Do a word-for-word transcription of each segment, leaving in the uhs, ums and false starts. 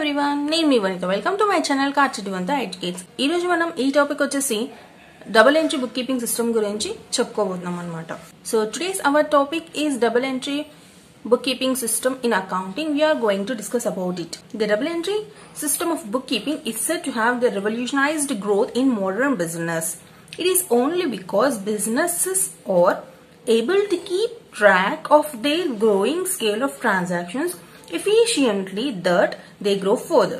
everyone, నేను మీ Vanitha. Welcome to my channel కార్చిటివంత ఎడ్యుకేట్స్. ఈ రోజు మనం ఈ టాపిక్ వచ్చేసి double entry bookkeeping system గురించి చెప్పుకోబోతున్నాం అన్నమాట. So today's our topic is double entry bookkeeping system in accounting. We are going to discuss about it. The double entry system of bookkeeping is said to have the revolutionized growth in modern business. It is only because businesses are able to keep track of their growing scale of transactions efficiently that they grow further.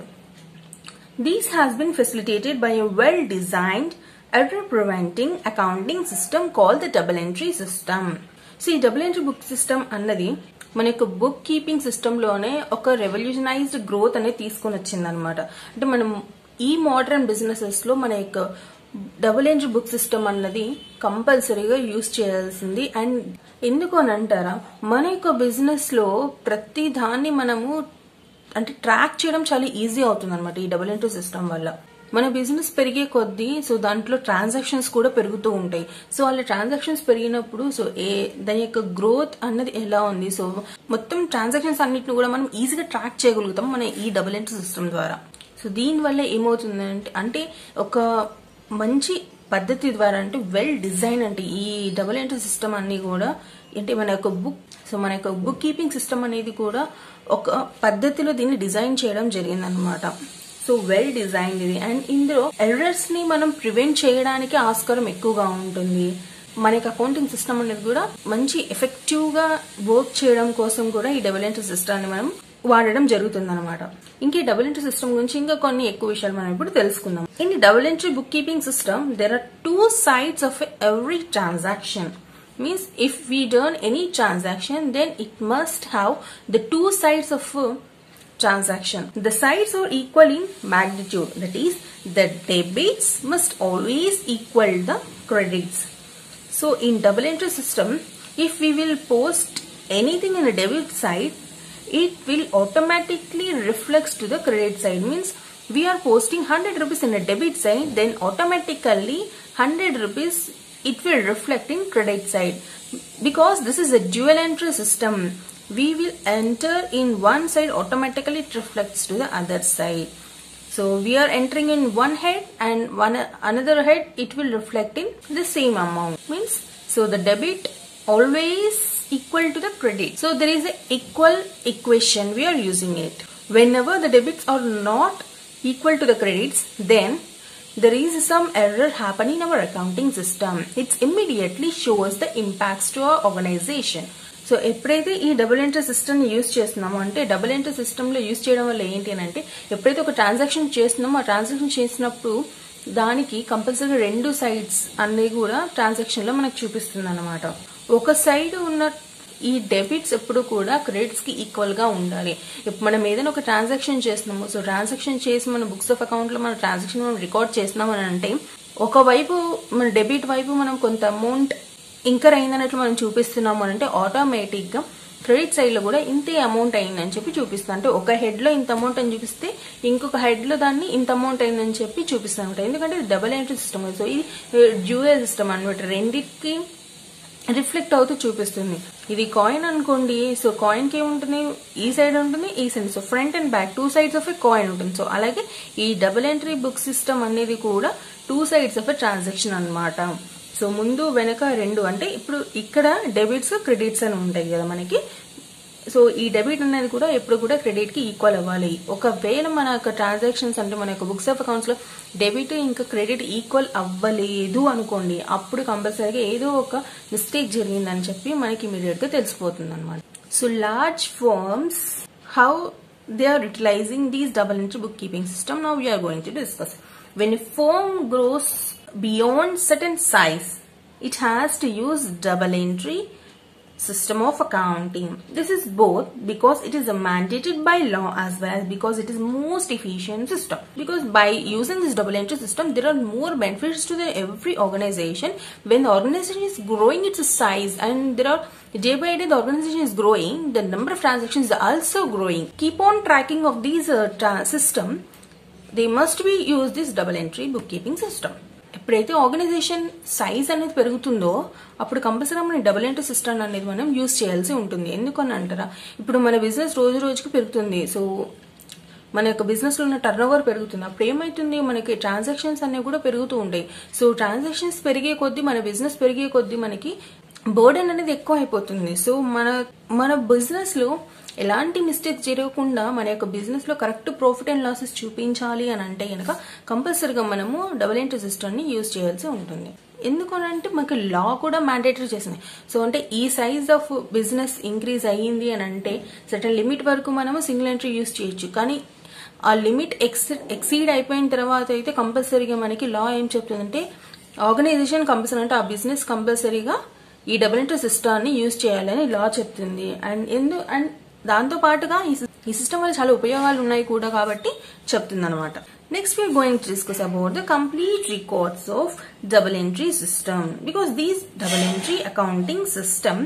This has been facilitated by a well-designed error-preventing accounting system called the double entry system. See, double entry book system అన్నది మన యొక్క book keeping system లోనే ఒక revolutionised growth అనేది తీసుకొని వచ్చింది అనమాట. అంటే మనం ఈ మోడర్న్ బిజినెసెస్ లో మన యొక్క డబుల్ ఎంట్రీ బుక్ సిస్టమ్ అన్నది కంపల్సరీగా యూజ్ చేయాల్సింది. అండ్ ఎందుకు అని అంటారా, మన యొక్క బిజినెస్ లో ప్రతి దాన్ని మనము అంటే ట్రాక్ చేయడం చాలా ఈజీ అవుతుంది అనమాట ఈ డబుల్ ఎంట్రీ సిస్టమ్ వల్ల. మన బిజినెస్ పెరిగే కొద్దీ సో దాంట్లో ట్రాన్సాక్షన్స్ కూడా పెరుగుతూ ఉంటాయి. సో వాళ్ళ ట్రాన్సాక్షన్స్ పెరిగినప్పుడు సో ఏ దాని యొక్క గ్రోత్ అన్నది ఎలా ఉంది, సో మొత్తం ట్రాన్సాక్షన్స్ అన్నిటిని కూడా మనం ఈజీగా ట్రాక్ చేయగలుగుతాం మన ఈ డబుల్ ఎంట్రీ సిస్టమ్ ద్వారా. సో దీనివల్ల ఏమవుతుందంటే అంటే ఒక మంచి పద్ధతి ద్వారా అంటే వెల్ డిజైన్ అంటే ఈ డబుల్ ఎంట్రీ సిస్టమ్ అన్ని కూడా అంటే మన యొక్క బుక్ సో మన యొక్క బుక్ కీపింగ్ సిస్టమ్ అనేది కూడా ఒక పద్ధతిలో దీన్ని డిజైన్ చేయడం జరిగింది అనమాట. సో వెల్ డిజైన్డ్ ఇది. అండ్ ఇందులో ఎర్రర్స్ ని మనం ప్రివెంట్ చేయడానికి ఆస్కారం ఎక్కువగా ఉంటుంది. మనకి అకౌంటింగ్ సిస్టమ్ అనేది కూడా మంచి ఎఫెక్టివ్ గా వర్క్ చేయడం కోసం కూడా ఈ డబుల్ ఎంట్రీ సిస్టమ్ ని మనం వాడడం జరుగుతుంది అనమాట. ఇంకా ఈ డబుల్ ఎంట్రీ సిస్టమ్ గురించి ఇంకా కొన్ని ఎక్కువ విషయాలు మనం ఇప్పుడు తెలుసుకుందాం. In the double entry bookkeeping system there are two sides of every transaction. Means if we done any transaction, then it must have the two sides of a transaction. The sides are equal in magnitude. That is, the debits must always equal the credits. So in double entry system, if we will post anything in the debit side, it will automatically reflects to the credit side. Means we are posting one hundred rupees in the debit side, then automatically one hundred rupees it will reflect in credit side. Because this is a dual entry system, we will enter in one side, automatically it reflects to the other side. So we are entering in one head and one another head, it will reflect in the same amount. Means so the debit always equal to the credit. So there is a equal equation, we are using it. Whenever the debits are not equal to the credits, then there is some error happening in our accounting system. It immediately shows the impacts to our organization. So ఎప్పుడైతే ఈ double entry system ని use చేస్తున్నామో అంటే double entry system లో use చేయడం వల్ల ఏంటి అని అంటే ఎప్పుడైతే ఒక ట్రాన్సాక్షన్ చేస్తున్నామో ఆ ట్రాన్సాక్షన్ చేసినప్పుడు దానికి కంపల్సరీ రెండు సైడ్స్ అన్ని కూడా ట్రాన్సాక్షన్ లో మనకు చూపిస్తుంది అనమాట. ఒక సైడ్ ఉన్న ఈ డెబిట్స్ ఎప్పుడు కూడా క్రెడిట్స్ కి ఈక్వల్ గా ఉండాలి. ఇప్పుడు మనం ఏదైనా ఒక ట్రాన్సాక్షన్ చేస్తున్నాము, సో ట్రాన్సాక్షన్ చేసి మన బుక్స్ ఆఫ్ అకౌంట్ లో మన ట్రాన్సాక్షన్ మనం రికార్డ్ చేస్తున్నాం అని అంటే ఒకవైపు మన డెబిట్ వైపు మనం కొంత అమౌంట్ ఇంకర్ అయిందన్నట్లు మనం చూపిస్తున్నాము అని అంటే ఆటోమేటిక్ గా క్రెడిట్ సైడ్ లో కూడా ఇంతే అమౌంట్ అయిందని చెప్పి చూపిస్తాం. అంటే ఒక హెడ్ లో ఇంత అమౌంట్ అని చూపిస్తే ఇంకొక హెడ్ లో దాన్ని ఇంత అమౌంట్ అయిందని చెప్పి చూపిస్తాం అనమాట. ఎందుకంటే ఇది డబుల్ ఎంట్రీ సిస్టమ్, సో ఇది డ్యూయల్ సిస్టమ్ అనమాట. రెండింటికి రిఫ్లెక్ట్ అవుతూ చూపిస్తుంది. ఇది కాయిన్ అనుకోండి, సో కాయిన్ కి ఏముంటుంది, ఈ సైడ్ ఉంటుంది ఈ side, so front and back two sides of a coin ఉంటుంది. సో అలాగే ఈ డబుల్ ఎంట్రీ బుక్ సిస్టమ్ అనేది కూడా two sides of a transaction అనమాట. సో ముందు వెనక రెండు అంటే ఇప్పుడు ఇక్కడ డెబిట్స్ క్రెడిట్స్ అని ఉంటాయి కదా మనకి. సో ఈ డెబిట్ అనేది కూడా ఎప్పుడు కూడా క్రెడిట్ కి ఈక్వల్ అవ్వాలి. ఒకవేళ మన యొక్క ట్రాన్సాక్షన్స్ అంటే మన యొక్క బుక్స్ ఆఫ్ అకౌంట్స్ లో డెబిట్ ఇంకా క్రెడిట్ ఈక్వల్ అవ్వలేదు అనుకోండి, అప్పుడు కంపల్సరీగా ఏదో ఒక మిస్టేక్ జరిగిందని చెప్పి మనకి ఇమీడియట్ గా తెలిసిపోతుంది అనమాట. So large firms how they are utilising these double entry bookkeeping system now we are going to discuss. When a firm grows beyond certain size, it has to use double entry system of accounting. This is both because it is mandated by law as well as because it is most efficient system. Because by using this double entry system, there are more benefits to the every organization. When the organization is growing its size and there are day by day the organization is growing, the number of transactions is also growing. Keep on tracking of these uh, system. They must be use this double entry bookkeeping system. ఎప్పుడైతే organisation size అనేది పెరుగుతుందో అప్పుడు compulsory మనం double entry system అనేది మనం use చేయాల్సి ఉంటుంది. ఎందుకని అంటారా, ఇప్పుడు మన బిజినెస్ రోజు రోజుకి పెరుగుతుంది. సో మన యొక్క బిజినెస్ లో ఉన్న టర్న్ ఓవర్ పెరుగుతుంది. అప్పుడు ఏమైతుంది, మనకి ట్రాన్సాక్షన్స్ అనేవి కూడా పెరుగుతూ ఉంటాయి. సో ట్రాన్సాక్షన్స్ పెరిగే కొద్దీ, మన బిజినెస్ పెరిగే కొద్దీ మనకి బర్డెన్ అనేది ఎక్కువ అయిపోతుంది. సో మన మన బిజినెస్ లో ఎలాంటి మిస్టేక్స్ జరగకుండా మన యొక్క బిజినెస్ లో కరెక్ట్ ప్రాఫిట్ అండ్ లాసెస్ చూపించాలి అని అంటే కనుక కంపల్సరీగా మనము డబుల్ ఎంట్రీ సిస్టమ్ ని యూజ్ చేయాల్సి ఉంటుంది. ఎందుకనంటే మనకి లా కూడా మ్యాండేటరీ చేసింది. సో అంటే ఈ సైజ్ ఆఫ్ బిజినెస్ ఇంక్రీజ్ అయ్యింది అని అంటే సర్టన్ లిమిట్ వరకు మనము సింగిల్ ఎంట్రీ యూజ్ చేయొచ్చు. కానీ ఆ లిమిట్ ఎక్స్ ఎక్సీడ్ అయిపోయిన తర్వాత అయితే కంపల్సరీగా మనకి లా ఏం చెప్తుందంటే ఆర్గనైజేషన్ కంపల్సరీ అంటే ఆ బిజినెస్ కంపల్సరీగా ఈ డబుల్ ఎంట్రీ సిస్టమ్ ని యూజ్ చేయాలని లా చెప్తుంది. అండ్ ఎందు అండ్ దాంతో పాటుగా ఈ సిస్టమ్ వల్ల చాలా ఉపయోగాలు ఉన్నాయి కూడా కాబట్టి చెప్తుంది అనమాట. Next we are going to discuss about the complete records of double entry system, because these double entry accounting system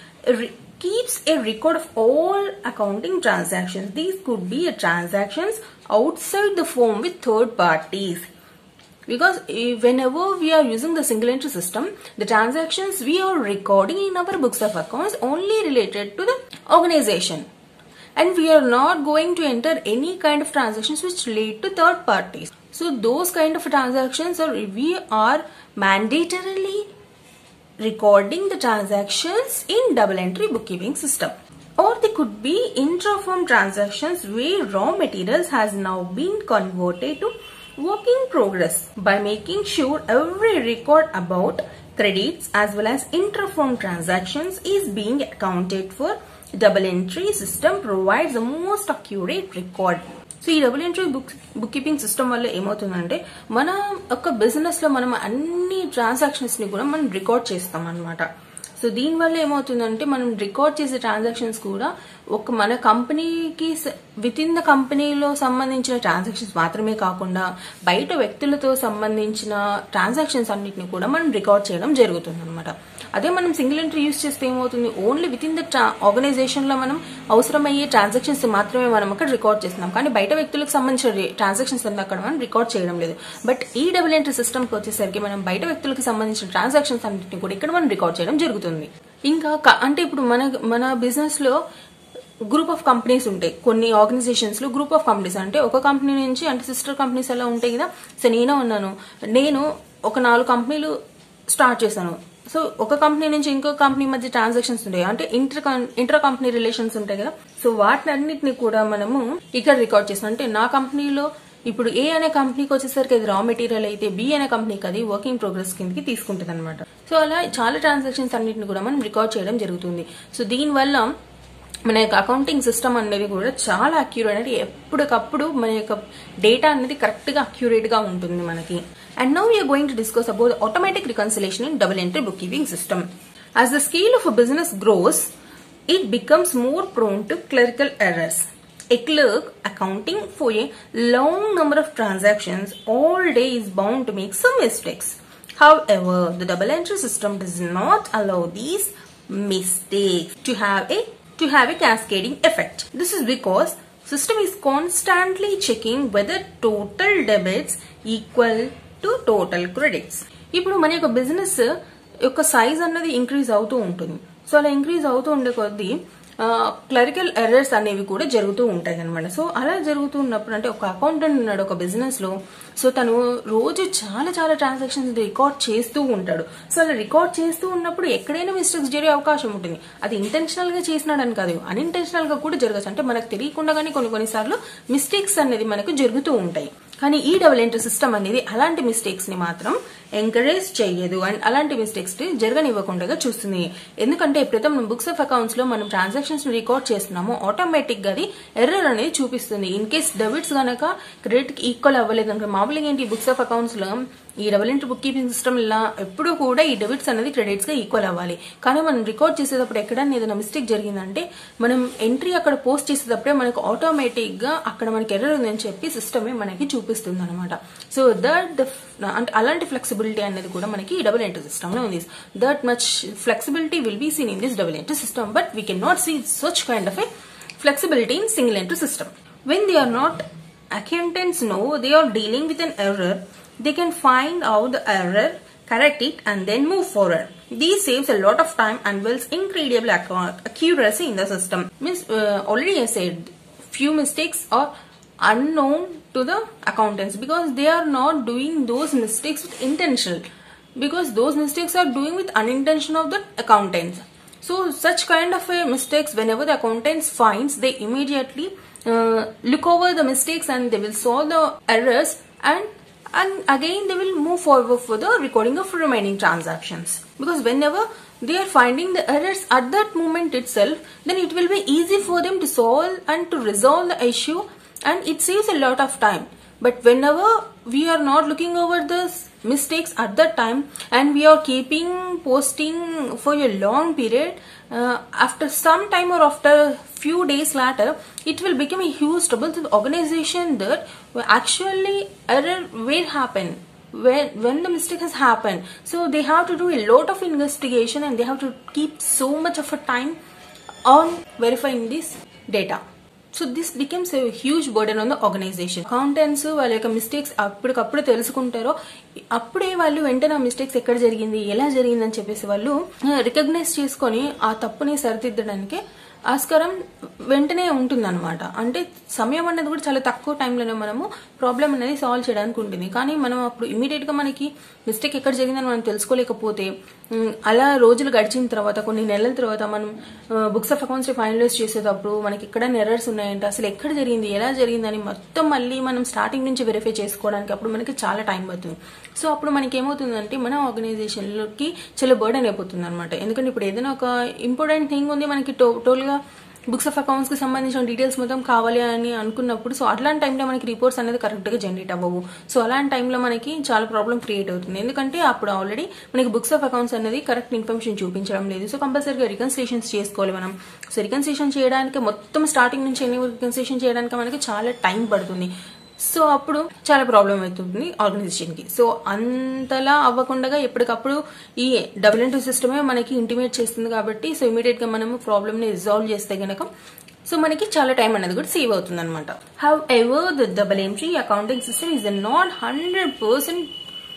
keeps a record of all accounting transactions. These could be transactions outside the firm with third parties, because whenever we are using the single entry system, the transactions we are recording in our books of accounts only related to the organization, and we are not going to enter any kind of transactions which relate to third parties. So those kind of transactions, or we are mandatorily recording the transactions in double entry bookkeeping system. Or they could be intra-firm transactions where raw materials has now been converted to work in progress, by making sure every record about credits as well as intra-firm transactions is being accounted for. Double entry system provides the most accurate record. So ఈ double entry book bookkeeping system వల్ల ఏమవుతుందంటే మన ఒక business లో మనం అన్ని transactions ని కూడా మనం రికార్డ్ చేస్తాం అన్నమాట. సో దీని వల్ల ఏమవుతుందంటే మనం రికార్డ్ చేసే ట్రాన్సాక్షన్స్ కూడా ఒక మన కంపెనీకి విత్ ఇన్ ద కంపెనీలో సంబంధించిన ట్రాన్సాక్షన్స్ మాత్రమే కాకుండా బయట వ్యక్తులతో సంబంధించిన ట్రాన్సాక్షన్స్ అన్నిటిని కూడా మనం రికార్డ్ చేయడం జరుగుతుంది అనమాట. అదే మనం సింగిల్ ఎంట్రీ యూజ్ చేస్తే ఏమవుతుంది, only within the organisation లో మనం అవసరమయ్యే ట్రాన్సాక్షన్స్ మాత్రమే మనం అక్కడ రికార్డ్ చేస్తున్నాం. కానీ బయట వ్యక్తులకు సంబంధించిన ట్రాన్సాక్షన్స్ అంతా అక్కడ మనం రికార్డ్ చేయడం లేదు. బట్ ఈ డబుల్ ఎంట్రీ సిస్టమ్ కి వచ్చేసరికి మనం బయట వ్యక్తులకు సంబంధించిన ట్రాన్సాక్షన్స్ అన్నింటినీ కూడా ఇక్కడ మనం రికార్డ్ చేయడం జరుగుతుంది. ఇంకా అంటే ఇప్పుడు మన మన బిజినెస్ లో గ్రూప్ ఆఫ్ కంపెనీస్ ఉంటాయి. కొన్ని ఆర్గనైజేషన్స్ లో గ్రూప్ ఆఫ్ కంపెనీస్ అంటే ఒక కంపెనీ నుంచి అంటే సిస్టర్ కంపెనీస్ అలా ఉంటాయి కదా. సో నేను ఉన్నాను, నేను ఒక నాలుగు కంపెనీలు స్టార్ట్ చేశాను. సో ఒక కంపెనీ నుంచి ఇంకో కంపెనీ మధ్య ట్రాన్సాక్షన్స్ ఉంటాయి, అంటే ఇంటర్ ఇంటర్ కంపెనీ రిలేషన్స్ ఉంటాయి కదా. సో వాటిని అన్నిటిని కూడా మనము ఇక్కడ రికార్డ్ చేస్తాం. అంటే నా కంపెనీలో ఇప్పుడు ఏ అనే కంపెనీకి వచ్చేసరికి అది రా మెటీరియల్ అయితే బి అనే కంపెనీకి అది వర్కింగ్ ప్రోగ్రెస్ కిందకి తీసుకుంటుంది అనమాట. సో అలా చాలా ట్రాన్సాక్షన్స్ అన్నిటిని కూడా మనం రికార్డ్ చేయడం జరుగుతుంది. సో దీనివల్ల మన యొక్క అకౌంటింగ్ సిస్టమ్ అనేది కూడా చాలా అక్యూరేట్, అంటే ఎప్పటికప్పుడు మన యొక్క డేటా అనేది కరెక్ట్ గా అక్యూరేట్ గా ఉంటుంది మనకి. And now we are going to discuss about the automatic reconciliation in double entry bookkeeping system. As the scale of a business grows, it becomes more prone to clerical errors. A clerk accounting for a long number of transactions all day is bound to make some mistakes. However, the double entry system does not allow these mistakes to have a to have a cascading effect. This is because system is constantly checking whether total debits equal to total credits. ఇప్పుడు మన యొక్క business యొక్క size అన్నది increase అవుతూ ఉంటుంది. So అలా increase అవుతూ ఉండే కొద్దీ క్లరికల్ ఎర్రర్స్ అనేవి కూడా జరుగుతూ ఉంటాయి అనమాట. సో అలా జరుగుతూ ఉన్నప్పుడు అంటే ఒక అకౌంటెంట్ ఉన్నాడు ఒక బిజినెస్ లో. సో తను రోజు చాలా చాలా ట్రాన్సాక్షన్స్ రికార్డ్ చేస్తూ ఉంటాడు. సో అలా రికార్డ్ చేస్తూ ఉన్నప్పుడు ఎక్కడైనా మిస్టేక్స్ జరిగే అవకాశం ఉంటుంది. అది ఇంటెన్షనల్ గా చేసినాడని కాదు, అన్ఇంటెన్షనల్ గా కూడా జరగచ్చు. అంటే మనకు తెలియకుండా కానీ కొన్ని కొన్నిసార్లు మిస్టేక్స్ అనేది మనకు జరుగుతూ ఉంటాయి. కానీ ఈ డబుల్ ఎంట్రీ సిస్టమ్ అనేది అలాంటి మిస్టేక్స్ ని మాత్రం ఎంకరేజ్ చేయదు అండ్ అలాంటి మిస్టేక్స్ ని జరగనివ్వకుండా చూస్తుంది. ఎందుకంటే ఎప్పుడైతే మనం బుక్స్ ఆఫ్ అకౌంట్స్ లో మనం ట్రాన్సాక్షన్స్ రికార్డ్ చేస్తున్నామో ఆటోమేటిక్ గా అది ఎర్రర్ అనేది చూపిస్తుంది. ఇన్ కేస్ డెబిట్స్ గనక క్రెడిట్ కి ఈక్వల్ అవ్వలేదు అనుకో, మామూలుగా ఏంటి బుక్స్ ఆఫ్ అకౌంట్స్ లో ఈ double entry bookkeeping system ఇలా ఎప్పుడు కూడా ఈ డెబిట్స్ అనేది క్రెడిట్స్ గా ఈక్వల్ అవ్వాలి. కానీ మనం రికార్డ్ చేసేటప్పుడు ఎక్కడైనా ఏదైనా మిస్టేక్ జరిగిందంటే మనం ఎంట్రీ అక్కడ పోస్ట్ చేసేటప్పుడే మనకు ఆటోమేటిక్ గా అక్కడ మనకి ఎర్రర్ ఉందని చెప్పి సిస్టమే మనకి చూపిస్తుంది అనమాట. సో దట్ అంటే అలాంటి ఫ్లెక్సిబిలిటీ అనేది కూడా మనకి డబుల్ ఎంట్రీ సిస్టమ్ లో ఉంది. That much flexibility will be seen in this double entry system, but we can not see such kind of a flexibility in single entry system. When they are not, accountants know they are dealing with an error, they can find out the error, correct it and then move forward. This saves a lot of time and builds incredible accuracy in the system. Means uh, already I said few mistakes or unknown to the accountants because they are not doing those mistakes with intention, because those mistakes are doing with unintention of the accountants. So such kind of a mistakes, whenever the accountants finds, they immediately uh, look over the mistakes and they will solve the errors, and and again they will move forward for the recording of remaining transactions. Because whenever they are finding the errors at that moment itself, then it will be easy for them to solve and to resolve the issue, and it saves a lot of time. But whenever we are not looking over the mistakes at that time and we are keeping posting for a long period, uh, after some time or after few days later, it will become a huge trouble to the organization that actually error will happen when when the mistake has happened. So they have to do a lot of investigation and they have to keep so much of a time on verifying this data. So this becomes a huge burden on the organization. Accountants వాళ్ళ యొక్క mistakes అప్పటికప్పుడు తెలుసుకుంటారో అప్పుడే వాళ్ళు వెంటనే ఆ mistakes ఎక్కడ జరిగింది, ఎలా జరిగింది అని చెప్పేసి వాళ్ళు రికగ్నైజ్ చేసుకొని ఆ తప్పుని సరిదిద్దడానికి ఆస్కారం వెంటనే ఉంటుంది అనమాట. అంటే సమయం అనేది కూడా చాలా తక్కువ టైంలోనే మనము ప్రాబ్లం అనేది సాల్వ్ చేయడానికి ఉంటుంది. కానీ మనం అప్పుడు ఇమీడియట్ గా మనకి మిస్టేక్ ఎక్కడ జరిగిందని మనం తెలుసుకోలేకపోతే, అలా రోజులు గడిచిన తర్వాత కొన్ని నెలల తర్వాత మనం బుక్స్ ఆఫ్ అకౌంట్స్ ఫైనలైజ్ చేసేటప్పుడు మనకి ఎక్కడ ఎర్రర్స్ ఉన్నాయంటే అసలు ఎక్కడ జరిగింది, ఎలా జరిగింది అని మొత్తం మళ్ళీ మనం స్టార్టింగ్ నుంచి వెరిఫై చేసుకోవడానికి అప్పుడు మనకి చాలా టైం పడుతుంది. సో అప్పుడు మనకి ఏమవుతుందంటే మన ఆర్గనైజేషన్ లోకి చాలా బర్డెన్ అయిపోతుంది అనమాట. ఎందుకంటే ఇప్పుడు ఏదైనా ఒక ఇంపార్టెంట్ థింగ్ ఉంది మనకి టోటల్ గా బుక్స్ ఆఫ్ అకౌంట్స్ కి సంబంధించిన డీటెయిల్స్ మొత్తం కావాలి అని అనుకున్నప్పుడు, సో అట్లాంటి టైంలో మనకి రిపోర్ట్స్ అనేది కరెక్ట్ గా జనరేట్ అవ్వవు. సో అలాంటి టైంలో మనకి చాలా ప్రాబ్లం క్రియేట్ అవుతుంది. ఎందుకంటే అప్పుడు ఆల్రెడీ మనకి బుక్స్ ఆఫ్ అకౌంట్స్ అనేది కరెక్ట్ ఇన్ఫర్మేషన్ చూపించడం లేదు. సో కంపల్సరీగా రికన్సిలేషన్స్ చేసుకోవాలి మనం. సో రికన్సిలేషన్ చేయడానికి మొత్తం స్టార్టింగ్ నుంచి ఎన్ని రికన్సిలేషన్ చేయడానికి మనకి చాలా టైం పడుతుంది. సో అప్పుడు చాలా ప్రాబ్లం అవుతుంది ఆర్గనైజేషన్ కి. సో అంతలా అవ్వకుండా ఎప్పటికప్పుడు ఈ డబుల్ ఎంట్రీ సిస్టమే మనకి ఇంటిమేట్ చేస్తుంది కాబట్టి, సో ఇమీడియట్ గా మనం ప్రాబ్లమ్ ని రిజాల్వ్ చేస్తే గనక సో మనకి చాలా టైం అనేది కూడా సేవ్ అవుతుంది అనమాట. However the double entry accounting system is not hundred percent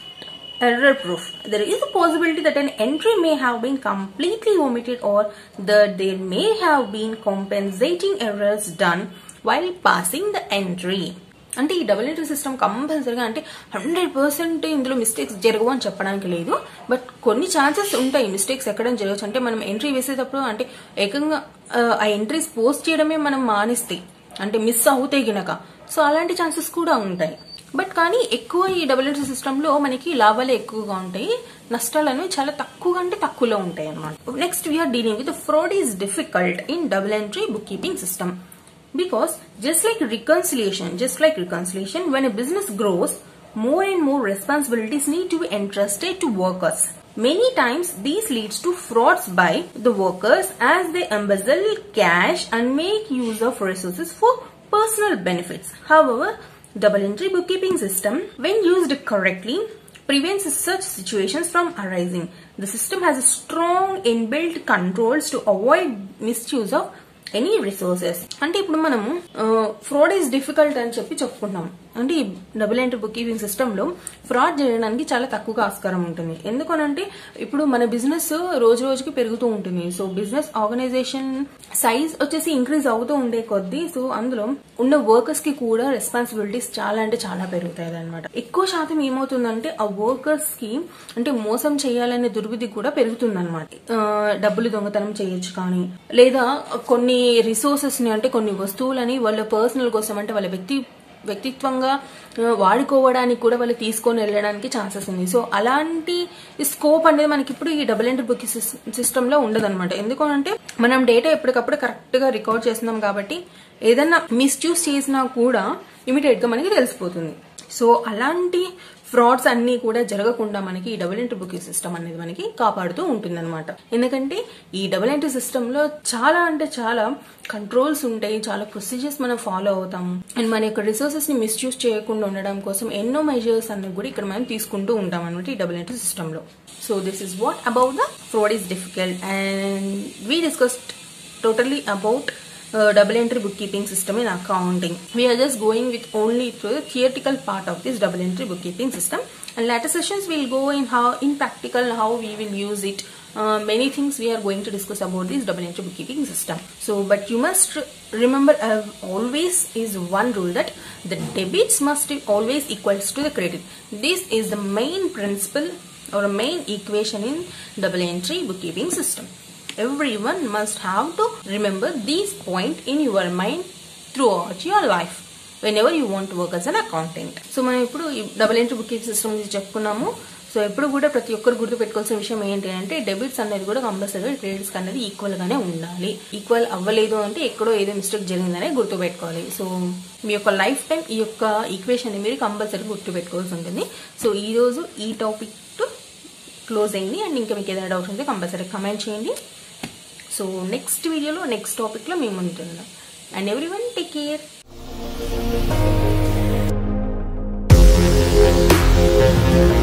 error proof. There is a possibility that an entry may have been completely omitted or that there may have been compensating errors done while passing the entry. అంటే ఈ double entry system కంపల్సరీగా అంటే hundred percent ఇందులో mistakes జరగవు అని చెప్పడానికి లేదు. But కొన్ని ఛాన్సెస్ ఉంటాయి మిస్టేక్స్ ఎక్కడ జరగచ్చు. అంటే మనం ఎంట్రీ వేసేటప్పుడు అంటే ఏకంగా ఆ ఎంట్రీస్ పోస్ట్ చేయడమే మనం మానేస్తే అంటే మిస్ అవుతాయి గినక, సో అలాంటి ఛాన్సెస్ కూడా ఉంటాయి. బట్ కానీ ఎక్కువ ఈ డబుల్ ఎంట్రీ సిస్టమ్ లో మనకి లాభాలే ఎక్కువగా ఉంటాయి, నష్టాలు అనేవి చాలా తక్కువగా అంటే తక్కువలో ఉంటాయి అన్నమాట. Next we are dealing with fraud is difficult in double entry bookkeeping system. Because just like reconciliation, just like reconciliation, when a business grows, more and more responsibilities need to be entrusted to workers. Many times these leads to frauds by the workers as they embezzle cash and make use of resources for personal benefits. However, double entry bookkeeping system, when used correctly, prevents such situations from arising. The system has strong inbuilt controls to avoid misuse of any resources. అంటే ఇప్పుడు మనము fraud is difficult అని చెప్పి చెప్పుకుంటాం. అంటే ఈ double entry bookkeeping system లో fraud చేయడానికి చాలా తక్కువగా ఆస్కారం ఉంటుంది. ఎందుకనంటే ఇప్పుడు మన బిజినెస్ రోజు రోజుకి పెరుగుతూ ఉంటుంది. సో బిజినెస్ ఆర్గనైజేషన్ సైజ్ వచ్చేసి ఇంక్రీజ్ అవుతూ ఉండే కొద్దీ సో అందులో ఉన్న వర్కర్స్ కి కూడా రెస్పాన్సిబిలిటీస్ చాలా అంటే చాలా పెరుగుతాయి అనమాట. ఎక్కువ శాతం ఏమవుతుందంటే ఆ వర్కర్స్ కి అంటే మోసం చేయాలనే దుర్బుద్ధి కూడా పెరుగుతుంది అనమాట. డబ్బులు దొంగతనం చేయొచ్చు కానీ, లేదా కొన్ని రిసోర్సెస్ ని అంటే కొన్ని వస్తువులని వాళ్ళ పర్సనల్ కోసం అంటే వాళ్ళ వ్యక్తి వ్యక్తిత్వంగా వాడుకోవడానికి కూడా వాళ్ళు తీసుకొని వెళ్ళడానికి ఛాన్సెస్ ఉంది. సో అలాంటి స్కోప్ అనేది మనకి ఇప్పుడు ఈ డబుల్ ఎంట్రీ బుక్ సిస్టమ్ లో ఉండదు అనమాట. ఎందుకంటే మనం డేటా ఎప్పటికప్పుడు కరెక్ట్ గా రికార్డ్ చేస్తున్నాం కాబట్టి ఏదన్నా మిస్యూజ్ చేసినా కూడా ఇమీడియట్ గా మనకి తెలిసిపోతుంది. సో అలాంటి ఫ్రాడ్స్ అన్ని కూడా జరగకుండా మనకి ఈ డబుల్ ఎంట్రీ బుకింగ్ సిస్టమ్ అనేది మనకి కాపాడుతూ ఉంటుంది అనమాట. ఎందుకంటే ఈ డబుల్ ఎంట్రీ సిస్టమ్ లో చాలా అంటే చాలా కంట్రోల్స్ ఉంటాయి, చాలా ప్రొసీజర్స్ మనం ఫాలో అవుతాం. అండ్ మన యొక్క రిసోర్సెస్ ని మిస్యూజ్ చేయకుండా ఉండడం కోసం ఎన్నో మెజర్స్ అన్ని కూడా ఇక్కడ మనం తీసుకుంటూ ఉంటాం అనమాట ఈ డబుల్ ఎంట్రీ సిస్టమ్ లో. So this is what about the fraud is difficult and we discussed totally about uh, double entry bookkeeping system in accounting. We are just going with only through the theoretical part of this double entry bookkeeping system, and later sessions we will go in how in practical how we will use it. Uh, many things we are going to discuss about this double entry bookkeeping system. So but you must remember uh, always is one rule that the debits must always equals to the credit. This is the main principle or a main equation in double entry bookkeeping system. Everyone must have to remember this point in your mind throughout your life whenever you want to work as an accountant. So మనం ఇప్పుడు double entry booking system గురించి చెప్పుకున్నాము. So ఎప్పుడు కూడా ప్రతి ఒక్కరు గుర్తు పెట్టుకోవాల్సిన విషయం ఏంటి అంటే డెబిట్స్ అనేది కూడా కంపల్సరీగా క్రెడిట్స్ అనేది ఈక్వల్ గానే ఉండాలి. ఈక్వల్ అవ్వలేదు అంటే ఎక్కడో ఏదో మిస్టేక్ జరిగిందనే గుర్తు పెట్టుకోవాలి. సో మీ యొక్క లైఫ్ టైం ఈ యొక్క ఈక్వేషన్ ని మీరు కంపల్సరీ గుర్తు పెట్టుకోవాల్సి ఉంటుంది. సో ఈ రోజు ఈ టాపిక్ క్లోజ్ అయింది. అండ్ ఇంకా మీకు ఏదైనా డౌట్ ఉంటే కంపల్సరీ కమెంట్ చేయండి. సో నెక్స్ట్ వీడియోలో నెక్స్ట్ టాపిక్ లో మేము ఉంటున్నాం. And everyone take care.